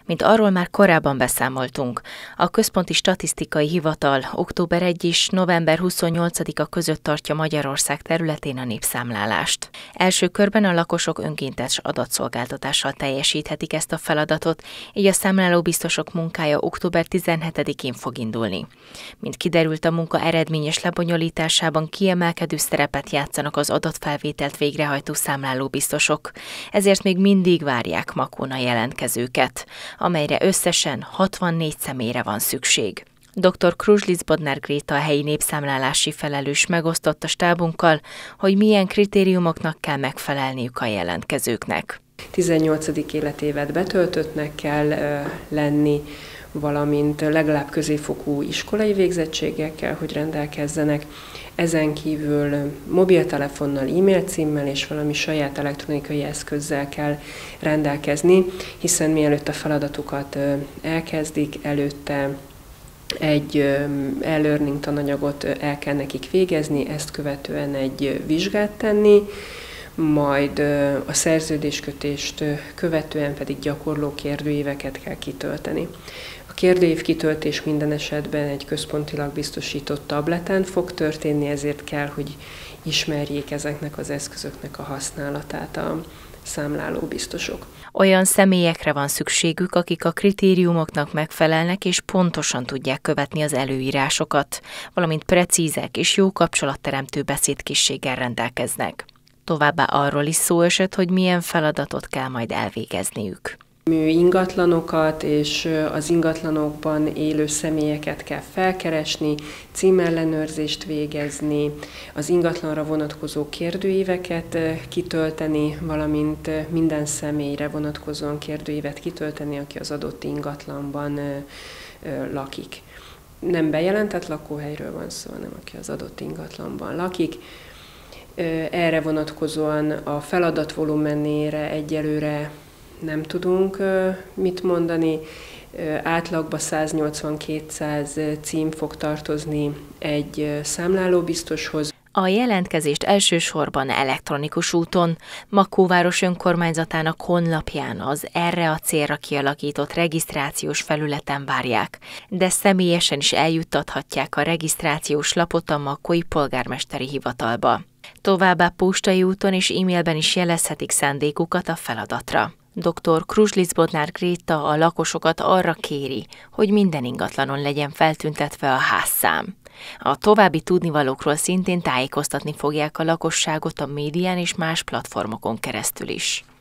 Mint arról már korábban beszámoltunk, a Központi Statisztikai Hivatal október 1 és november 28-a között tartja Magyarország területén a népszámlálást. Első körben a lakosok önkéntes adatszolgáltatással teljesíthetik ezt a feladatot, így a számlálóbiztosok munkája október 17-én fog indulni. Mint kiderült, a munka eredményes lebonyolításában kiemelkedő szerepet játszanak az adatfelvételt végrehajtó számlálóbiztosok, ezért még mindig várják Makón a jelentkezőket, amelyre összesen 64 személyre van szükség. Dr. Kruzslic Bodnár Gréta, a helyi népszámlálási felelős megosztott a stábunkkal, hogy milyen kritériumoknak kell megfelelniük a jelentkezőknek. 18. életévet betöltöttnek kell lenni, valamint legalább középfokú iskolai végzettséggel kell, hogy rendelkezzenek. Ezen kívül mobiltelefonnal, e-mail címmel és valami saját elektronikai eszközzel kell rendelkezni, hiszen mielőtt a feladatukat elkezdik, előtte egy e-learning tananyagot el kell nekik végezni, ezt követően egy vizsgát tenni, majd a szerződéskötést követően pedig gyakorló kérdőíveket kell kitölteni. A kérdőív kitöltés minden esetben egy központilag biztosított tableten fog történni, ezért kell, hogy ismerjék ezeknek az eszközöknek a használatát a számlálóbiztosok. Olyan személyekre van szükségük, akik a kritériumoknak megfelelnek és pontosan tudják követni az előírásokat, valamint precízek és jó kapcsolatteremtő beszédkészséggel rendelkeznek. Továbbá arról is szó esett, hogy milyen feladatot kell majd elvégezniük. Ingatlanokat és az ingatlanokban élő személyeket kell felkeresni, címellenőrzést végezni, az ingatlanra vonatkozó kérdőíveket kitölteni, valamint minden személyre vonatkozóan kérdőívet kitölteni, aki az adott ingatlanban lakik. Nem bejelentett lakóhelyről van szó, hanem aki az adott ingatlanban lakik. Erre vonatkozóan a feladat volumenére egyelőre nem tudunk mit mondani. Átlagban 180-200 cím fog tartozni egy számlálóbiztoshoz. A jelentkezést elsősorban elektronikus úton, Makóváros önkormányzatának honlapján az erre a célra kialakított regisztrációs felületen várják, de személyesen is eljuttathatják a regisztrációs lapot a makói polgármesteri hivatalba. Továbbá postai úton és e-mailben is jelezhetik szándékukat a feladatra. Dr. Kruzslic Bodnár Gréta a lakosokat arra kéri, hogy minden ingatlanon legyen feltüntetve a házszám. A további tudnivalókról szintén tájékoztatni fogják a lakosságot a médián és más platformokon keresztül is.